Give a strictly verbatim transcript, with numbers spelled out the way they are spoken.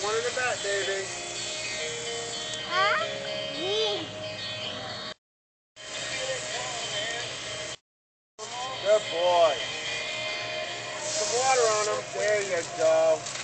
one in the back, baby. Huh? Me. Good boy. Some water on him. There you go.